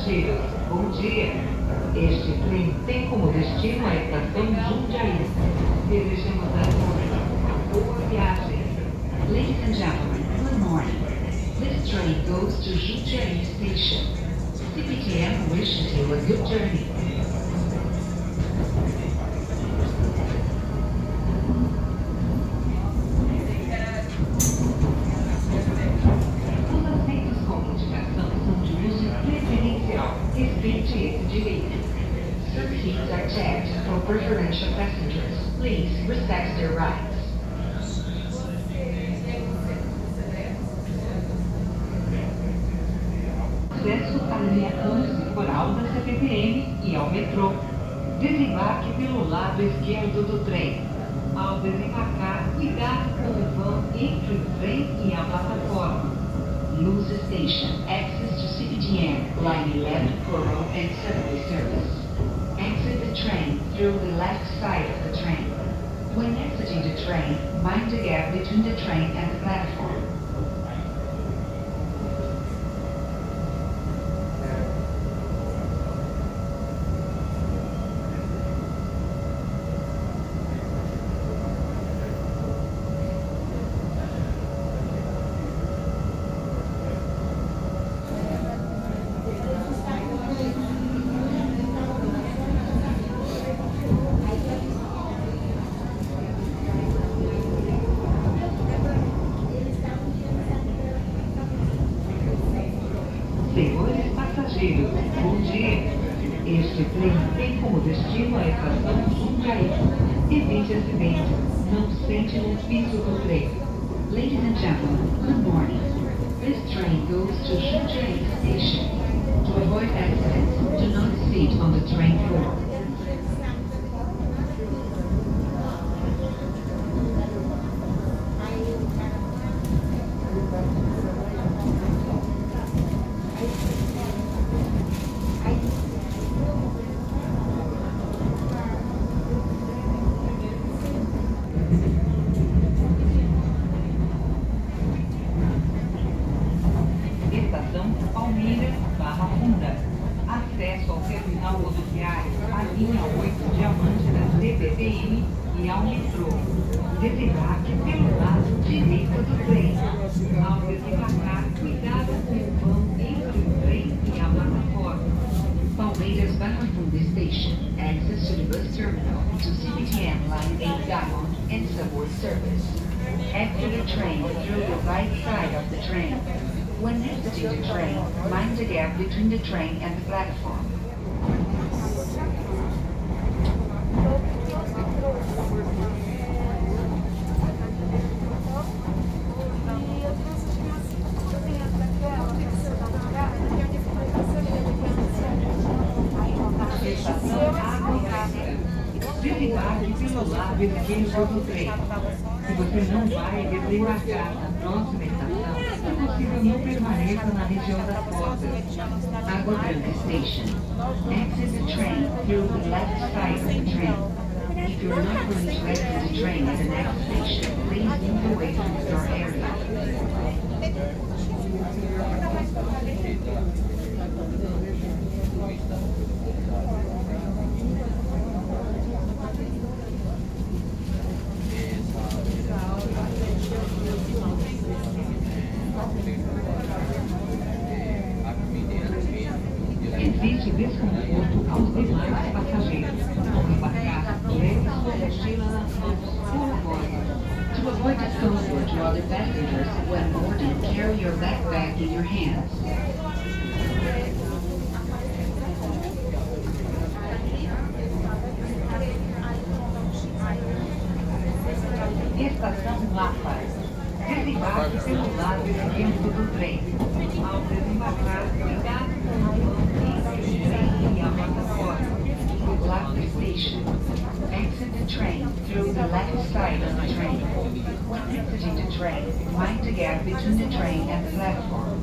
passageiros, bom dia. Este trem tem como destino a estação Jundiaí. Desejamos a boa viagem. Ladies and gentlemen, good morning. This train goes to Jundiaí Station. CPTM wishes you a good journey. Respeite esse direito. Some seats are checked for preferential passengers. Please respect their rights. Acesso à linha 11 coral da CPTM e ao metrô. Desembarque pelo lado esquerdo do trem. Ao desembarcar, cuidado com o vão entre o trem e a plataforma. Luz Station, access to CPTM, line 11 Coral and subway service. Exit the train through the left side of the train. When exiting the train, mind the gap between the train and the platform. Senhores passageiros, bom dia. Este trem tem como destino a estação Jundiaí. Evite acidentes. Não sente no piso do trem. Ladies and gentlemen, good morning. This train goes to Jundiaí Station. To avoid accidents, do not sit on the train floor. Estação Palmeiras, Barra Funda. Acesso ao terminal rodoviário, à linha 8 Diamante da CPTM e ao metrô. Desembarque pelo lado direito do trem. Ao desembarcar, cuidado com o vão entre o trem e a plataforma. Palmeiras Barra Funda Station, access to the bus terminal, to CPTM line 8 Diamond and subway service. Exit the train through the right side of the train. When exiting the train, mind the gap between the train and the platform. Desembarque pelo lado esquerdo do trem. Se você não vai desembarcar na próxima estação, é possível não permaneça na região das portas. Água Branca Station. Exit the train through the left side of the train. If you're not going to exit the train at the next station, please move away from the door area. Existe desconforto aos demais passageiros. Ao embarcar, leve sua mochila nas mãos, por favor. To avoid discomfort to other passengers when boarding, carry your backpack in your hands. Estação Lapa. Desembarque pelo lado esquerdo do trem. Ao desembarcar, cuidado com o vão entre o trem e a plataforma. Lapa Station. Exit the train through the left side of the train. When exiting the train, mind the gap between the train and the platform.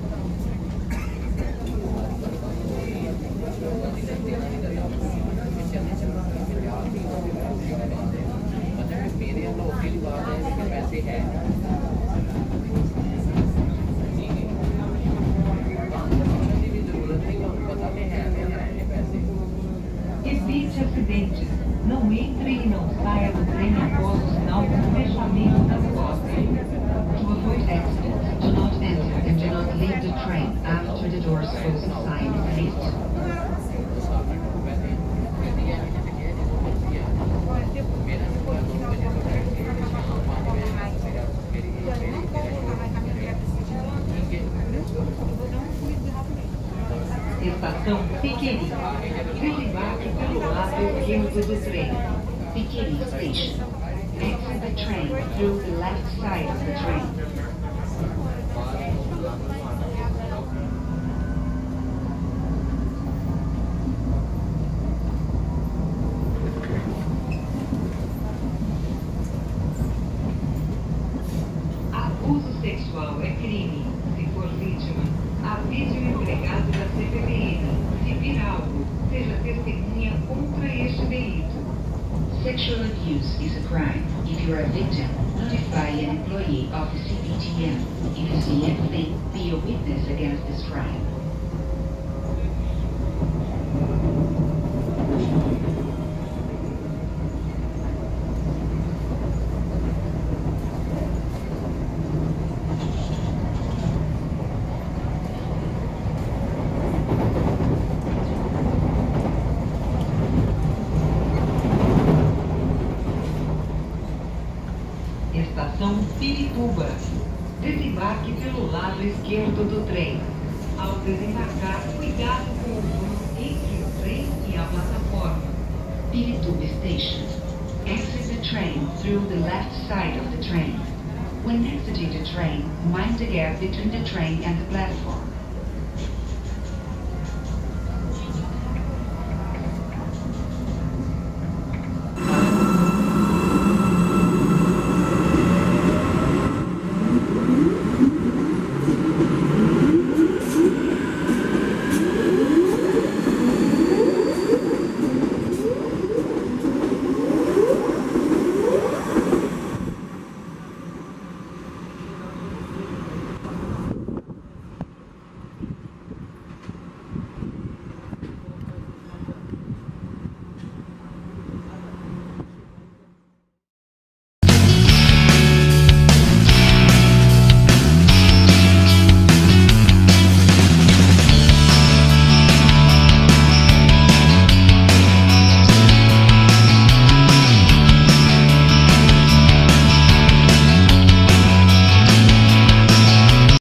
Evite acidentes. Não entre e não saia do trem após o sinal de fechamento das portas. To avoid accidents, do not enter and do not leave the train after the doors close sign is lit. Estação Piqueri. Desembarque pelo lado esquerdo do trem. Piqueri Station. Exit the train through the left side of the train. Abuso sexual é crime. Se for vítima, avise o empregado da CPTM. Se vir algo, seja testemunha contra este delito. Sexual abuse is a crime. If you are a victim, notify an employee of the CPTM. If you see anything, be a witness against this crime. Estação Pirituba. Desembarque pelo lado esquerdo do trem. Ao desembarcar, cuidado com o muro entre o trem e a plataforma. Pirituba Station. Exit the train through the left side of the train. When exiting the train, mind the gap between the train and the platform.